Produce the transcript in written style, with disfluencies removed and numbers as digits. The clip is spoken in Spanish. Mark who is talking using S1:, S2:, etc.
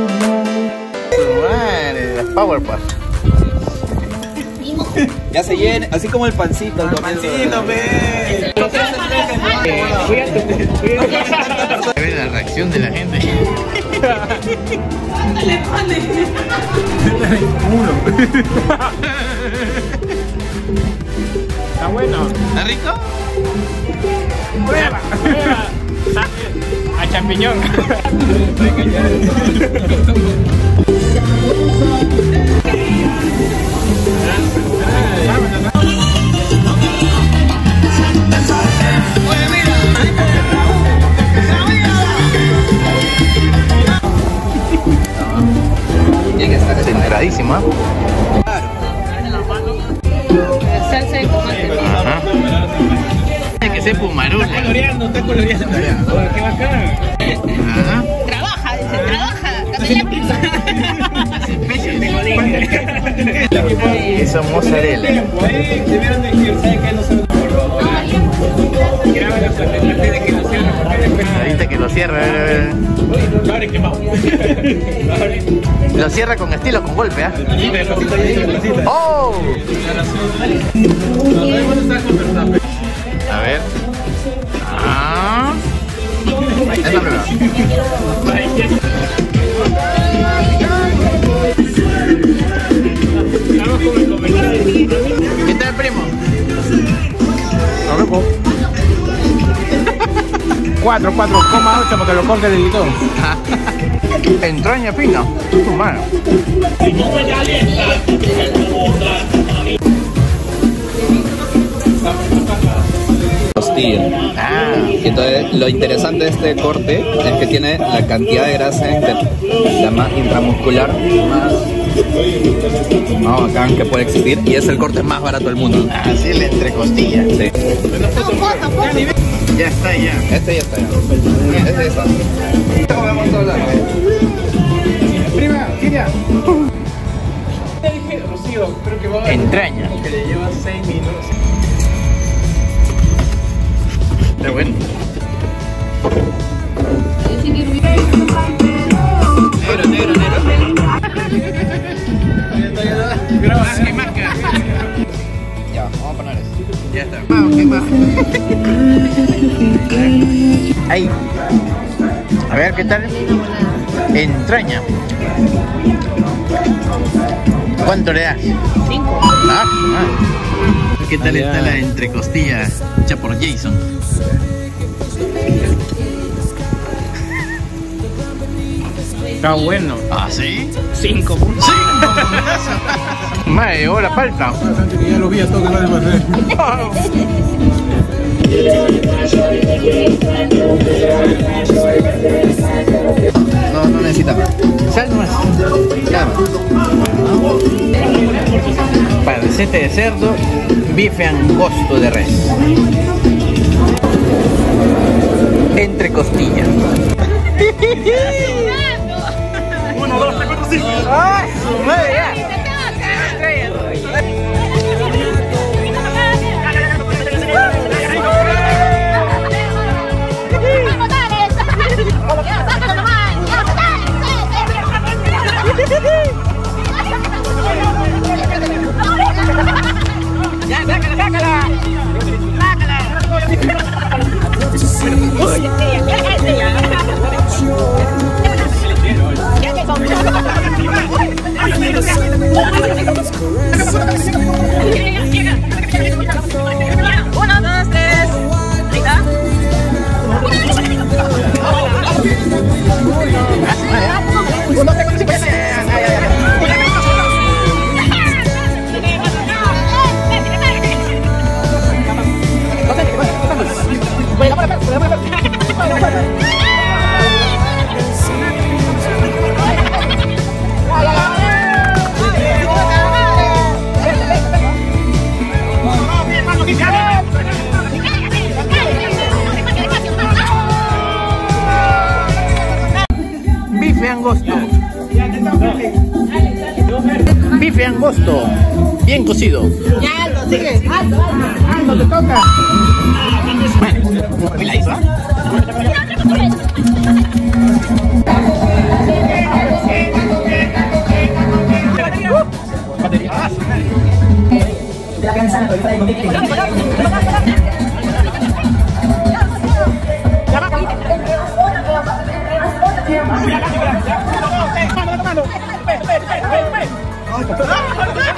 S1: Madre, las Powerpuff.
S2: Ya se llena, así como el pancito.
S1: El pancito, ve. Ve la reacción de la gente.
S3: Está bueno.
S1: ¿Está rico?
S3: Prueba. A champiñón.
S1: Centradísima.
S4: Salsa de tomate.
S1: Ajá. Tiene que ser pumarula.
S3: Está coloreando. Qué bacán.
S1: Ajá.
S4: Trabaja, dice, trabaja.
S1: Eso es mozzarella.
S3: Debieron decir, ¿sabes qué? No se lo graban la de que lo cierran.
S1: Ahorita que lo cierra,
S3: Ahora quemado.
S1: lo cierra con estilo, con golpe, ¿ah? ¡Oh! A ver. Ah. Es la primera. ¿Qué tal, primo?
S3: Está loco. 4,8 porque lo corte del editón.
S1: Entraña fina. Tu mano.
S2: Costilla.
S1: Ah.
S2: Entonces, lo interesante de este corte es que tiene la cantidad de grasa la más intramuscular más bacán que puede existir y es el corte más barato del mundo.
S1: Así es la entrecostilla.
S2: Sí.
S1: Ya está, ya.
S2: Este ya está. Este ya está. ¿Cómo vamos a hablar?
S3: Prima, Kiria. Te dije, Rocío, creo que va a...
S1: Entraña.
S3: Que le lleva 6 minutos.
S1: Está bueno. Negro. ¿Qué marca?
S2: Ya, vamos a poner eso.
S1: Ya está. ¿Qué más? Ahí. A ver, ¿qué tal? Entraña. ¿Cuánto le das?
S4: 5.
S1: Ah. ¿Qué tal está la entrecostilla hecha por Jason?
S3: Está bueno.
S1: ¿Ah, sí?
S3: 5 puntos.
S1: Madre, ahora falta.
S3: Ya lo vi a todo que vale más.
S2: No necesita.
S1: Sal más.
S2: Claro.
S1: Pancete de cerdo, bife angosto de res. Entrecostilla.
S3: 1, 2, 3, 4, 5.
S1: ¡Ah, su madre ya! Bife angosto. Bife angosto. Bien cocido.
S4: Ya, Aldo, sigue.
S3: Aldo, te toca.
S1: ¿Me la hizo?
S3: hermano. Ven.